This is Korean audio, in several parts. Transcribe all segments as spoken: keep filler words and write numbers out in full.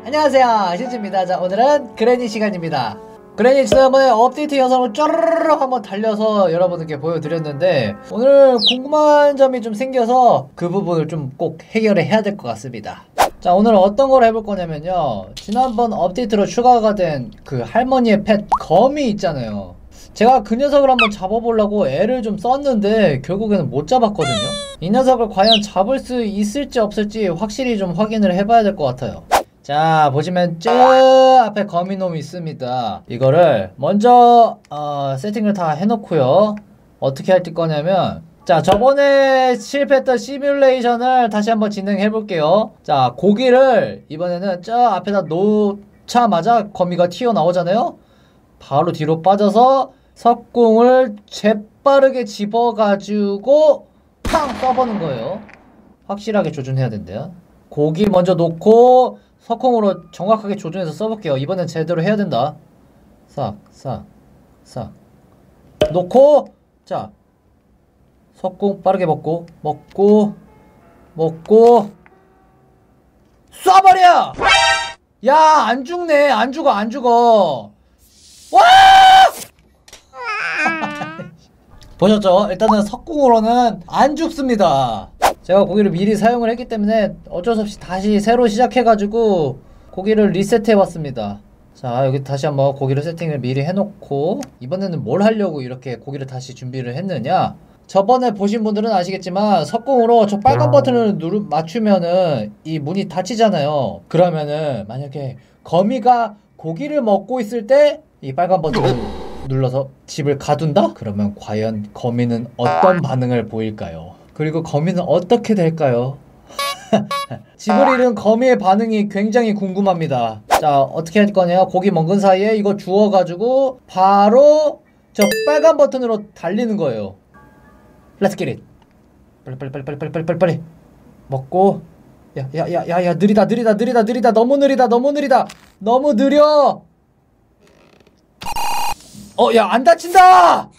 안녕하세요, 신지입니다. 자, 오늘은 그레니 시간입니다. 그레니 지난번에 업데이트 영상을 쫘르르 한번 달려서 여러분들께 보여드렸는데 오늘 궁금한 점이 좀 생겨서 그 부분을 좀 꼭 해결을 해야 될 것 같습니다. 자, 오늘 어떤 걸 해볼 거냐면요, 지난번 업데이트로 추가가 된 그 할머니의 펫 거미 있잖아요. 제가 그 녀석을 한번 잡아보려고 애를 좀 썼는데 결국에는 못 잡았거든요. 이 녀석을 과연 잡을 수 있을지 없을지 확실히 좀 확인을 해봐야 될 것 같아요. 자, 보시면 저 앞에 거미놈이 있습니다. 이거를 먼저 어, 세팅을 다 해놓고요. 어떻게 할 거냐면, 자, 저번에 실패했던 시뮬레이션을 다시 한번 진행해 볼게요. 자, 고기를 이번에는 저 앞에다 놓자마자 거미가 튀어나오잖아요. 바로 뒤로 빠져서 석궁을 재빠르게 집어가지고 팡 써보는 거예요. 확실하게 조준해야 된대요. 고기 먼저 놓고 석궁으로 정확하게 조준해서 써볼게요. 이번엔 제대로 해야 된다. 싹, 싹, 싹 놓고, 자, 석궁 빠르게 먹고, 먹고, 먹고, 쏴버려! 야, 안 죽네. 안 죽어, 안 죽어. 와! 보셨죠? 일단은 석궁으로는 안 죽습니다. 제가 고기를 미리 사용을 했기 때문에 어쩔 수 없이 다시 새로 시작해가지고 고기를 리셋해봤습니다. 자, 여기 다시 한번 고기를 세팅을 미리 해놓고, 이번에는 뭘 하려고 이렇게 고기를 다시 준비를 했느냐, 저번에 보신 분들은 아시겠지만 석궁으로 저 빨간 버튼을 누르 맞추면은 이 문이 닫히잖아요. 그러면은 만약에 거미가 고기를 먹고 있을 때 이 빨간 버튼을 눌러서 집을 가둔다? 그러면 과연 거미는 어떤 반응을 보일까요? 그리고 거미는 어떻게 될까요? 집을 잃은 거미의 반응이 굉장히 궁금합니다. 자, 어떻게 할 거냐, 고기 먹은 사이에 이거 주워가지고 바로 저 빨간 버튼으로 달리는 거예요. Let's get it. 빨리 빨리 빨리 빨리 빨리 빨리 빨리 빨리 먹고. 야 야 야 야 야 느리다 느리다 느리다 느리다 너무 느리다 너무 느리다 너무 느려. 어, 야, 안 다친다.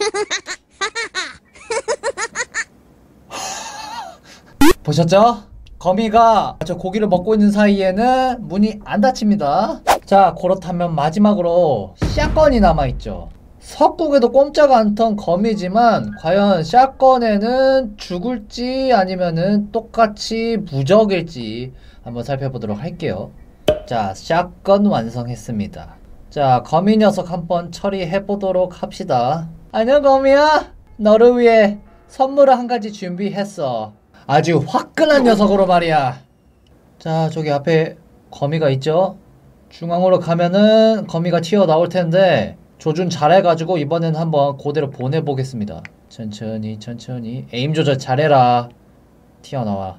보셨죠? 거미가 저 고기를 먹고 있는 사이에는 문이 안 닫힙니다. 자, 그렇다면 마지막으로 샷건이 남아있죠. 석궁에도 꼼짝 않던 거미지만 과연 샷건에는 죽을지 아니면은 똑같이 무적일지 한번 살펴보도록 할게요. 자, 샷건 완성했습니다. 자, 거미 녀석 한번 처리해보도록 합시다. 안녕 거미야, 너를 위해 선물을 한 가지 준비했어. 아주 화끈한 녀석으로 말이야. 자, 저기 앞에 거미가 있죠? 중앙으로 가면은 거미가 튀어나올 텐데 조준 잘해가지고 이번엔 한번 그대로 보내보겠습니다. 천천히 천천히 에임 조절 잘해라. 튀어나와.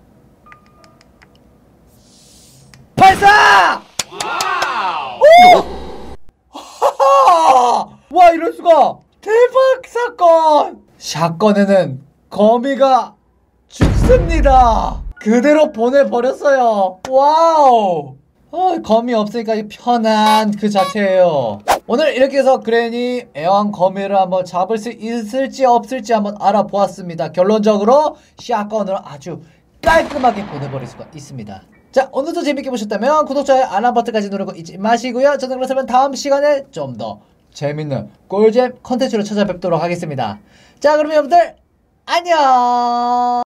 발사! 와우! 와, 이럴수가! 대박 사건! 샷건에는 거미가 죽습니다. 그대로 보내버렸어요. 와우! 어, 거미 없으니까 편한 그 자체예요. 오늘 이렇게 해서 그레니 애완 거미를 한번 잡을 수 있을지 없을지 한번 알아보았습니다. 결론적으로 샷건으로 아주 깔끔하게 보내버릴 수가 있습니다. 자, 오늘도 재밌게 보셨다면 구독, 좋아요, 알람 버튼까지 누르고 잊지 마시고요. 저는 그렇다면 다음 시간에 좀 더 재밌는 꿀잼 컨텐츠로 찾아뵙도록 하겠습니다. 자, 그러면 여러분들 안녕!